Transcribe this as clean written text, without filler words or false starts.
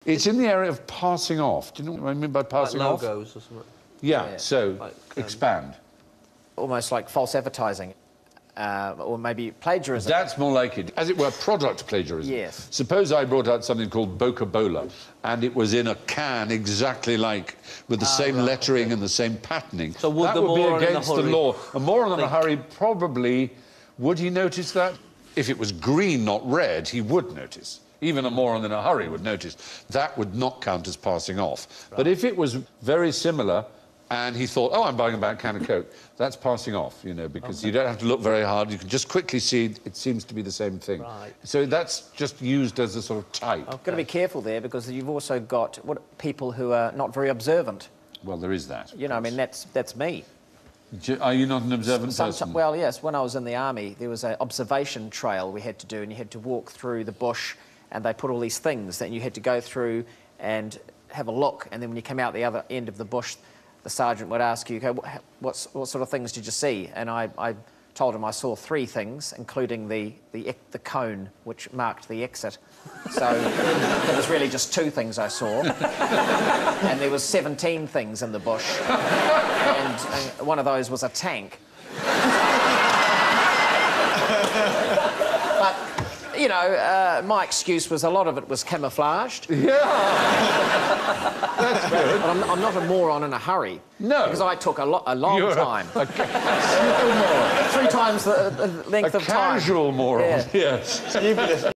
It's in the area of passing off. Do you know what I mean by passing like off? logos or something? Yeah, so like, expand. Almost like false advertising. Or maybe plagiarism. That's more like it. As it were, product plagiarism. Yes. Suppose I brought out something called Boca-Bola, and it was in a can exactly like, with the same lettering and the same patterning. So would that the would be moron in a against the hurry law. A moron in a hurry, probably, would he notice that? If it was green, not red, he would notice. Even a moron in a hurry would notice. That would not count as passing off. Right. But if it was very similar, and he thought, oh, I'm buying a can of Coke, that's passing off, you know, because you don't have to look very hard. You can just quickly see it seems to be the same thing. Right. So that's just used as a sort of type. I've got to be careful there, because you've also got people who are not very observant. Well, there is that. You know, I mean, that's me. Are you not an observant person? Well, yes. When I was in the army, there was an observation trail we had to do, and you had to walk through the bush, and they put all these things that you had to go through and have a look, and then when you come out the other end of the bush, the sergeant would ask you, okay, what sort of things did you see? And I told him I saw 3 things, including the cone, which marked the exit. So there was really just 2 things I saw. And there was 17 things in the bush. And one of those was a tank. But, you know, my excuse was a lot of it was camouflaged. Yeah! That's good. But I'm not a moron in a hurry. No. Because I took a long time. A simple moron. 3 times the length of time. A casual moron, yes.